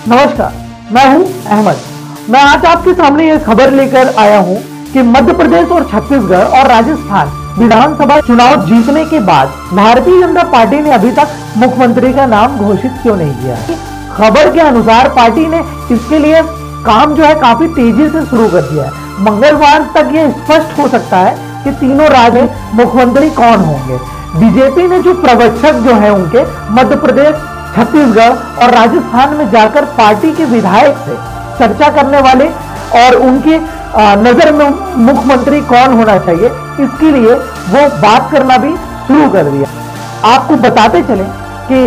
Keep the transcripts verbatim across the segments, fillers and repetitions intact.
नमस्कार, मैं हूं अहमद। मैं आज आपके सामने ये खबर लेकर आया हूं कि मध्य प्रदेश और छत्तीसगढ़ और राजस्थान विधानसभा चुनाव जीतने के बाद भारतीय जनता पार्टी ने अभी तक मुख्यमंत्री का नाम घोषित क्यों नहीं किया है। खबर के अनुसार पार्टी ने इसके लिए काम जो है काफी तेजी से शुरू कर दिया है। मंगलवार तक ये स्पष्ट हो सकता है कि तीनों राज्य में मुख्यमंत्री कौन होंगे। बीजेपी ने जो प्रवक्ता जो है उनके मध्य प्रदेश, छत्तीसगढ़ और राजस्थान में जाकर पार्टी के विधायक से चर्चा करने वाले और उनकी नजर में मुख्यमंत्री कौन होना चाहिए, इसके लिए वो बात करना भी शुरू कर दिया। आपको बताते चले कि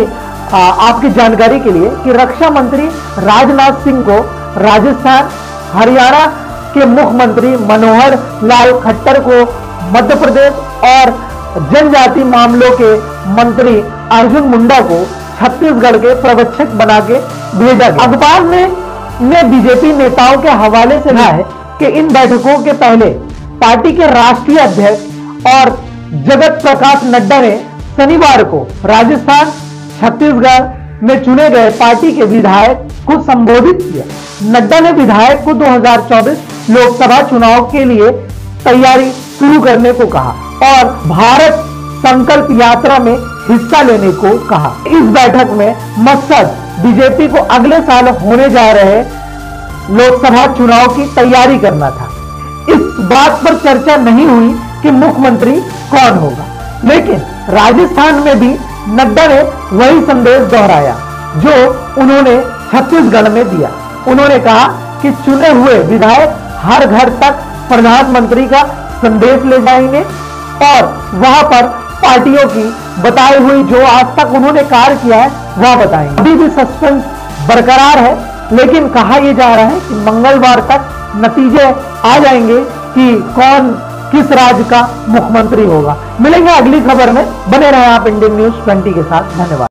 आपकी जानकारी के लिए कि रक्षा मंत्री राजनाथ सिंह को राजस्थान, हरियाणा के मुख्यमंत्री मनोहर लाल खट्टर को मध्य प्रदेश और जनजाति मामलों के मंत्री अर्जुन मुंडा को छत्तीसगढ़ के प्रवक्ता बना के भेजा गया। अखबार में ने बीजेपी नेताओं के हवाले से कहा है कि इन बैठकों के पहले पार्टी के राष्ट्रीय अध्यक्ष और जगत प्रकाश नड्डा ने शनिवार को राजस्थान, छत्तीसगढ़ में चुने गए पार्टी के विधायक को संबोधित किया। नड्डा ने विधायक को दो हज़ार चौबीस लोकसभा चुनाव के लिए तैयारी शुरू करने को कहा और भारत संकल्प यात्रा में हिस्सा लेने को कहा। इस बैठक में मकसद बीजेपी को अगले साल होने जा रहे लोकसभा चुनाव की तैयारी करना था। इस बात पर चर्चा नहीं हुई कि मुख्यमंत्री कौन होगा, लेकिन राजस्थान में भी नड्डा ने वही संदेश दोहराया जो उन्होंने छत्तीसगढ़ में दिया। उन्होंने कहा कि चुने हुए विधायक हर घर तक प्रधानमंत्री का संदेश ले जाएंगे और वहां पर पार्टियों की बताई हुई जो आज तक उन्होंने कार्य किया है वह बताएंगे। अभी भी सस्पेंस बरकरार है, लेकिन कहा यह जा रहा है कि मंगलवार तक नतीजे आ जाएंगे कि कौन किस राज्य का मुख्यमंत्री होगा। मिलेंगे अगली खबर में, बने रहे आप इंडियन न्यूज ट्वेंटी के साथ। धन्यवाद।